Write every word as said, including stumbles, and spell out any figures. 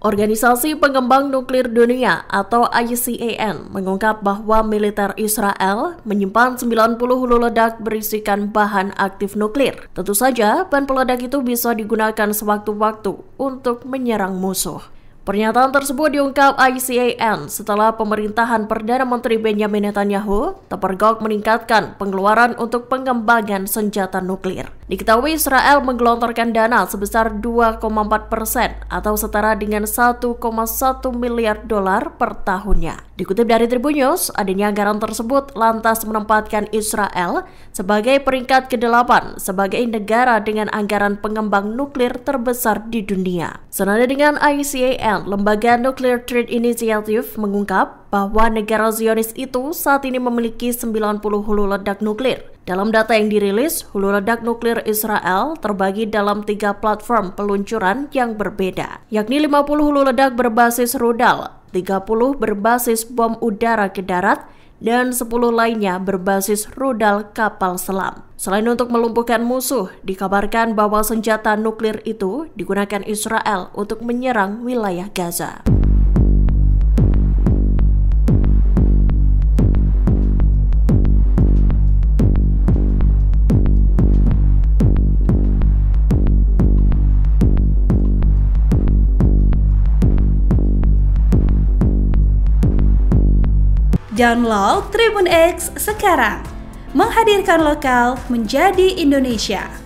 Organisasi Pengembang Nuklir Dunia atau I C A N mengungkap bahwa militer Israel menyimpan sembilan puluh hulu ledak berisikan bahan aktif nuklir. Tentu saja, bahan peledak itu bisa digunakan sewaktu-waktu untuk menyerang musuh. Pernyataan tersebut diungkap I C A N setelah pemerintahan Perdana Menteri Benjamin Netanyahu terpergok meningkatkan pengeluaran untuk pengembangan senjata nuklir. Diketahui Israel menggelontorkan dana sebesar dua koma empat persen atau setara dengan satu koma satu miliar dolar per tahunnya. Dikutip dari Tribun News, adanya anggaran tersebut lantas menempatkan Israel sebagai peringkat kedelapan sebagai negara dengan anggaran pengembang nuklir terbesar di dunia. Senada dengan I C A N, Lembaga Nuclear Trade Initiative mengungkap bahwa negara Zionis itu saat ini memiliki sembilan puluh hulu ledak nuklir. Dalam data yang dirilis, hulu ledak nuklir Israel terbagi dalam tiga platform peluncuran yang berbeda, yakni lima puluh hulu ledak berbasis rudal, tiga puluh berbasis bom udara ke darat, dan sepuluh lainnya berbasis rudal kapal selam. Selain untuk melumpuhkan musuh, dikabarkan bahwa senjata nuklir itu digunakan Israel untuk menyerang wilayah Gaza. Download Tribun X sekarang, menghadirkan lokal menjadi Indonesia.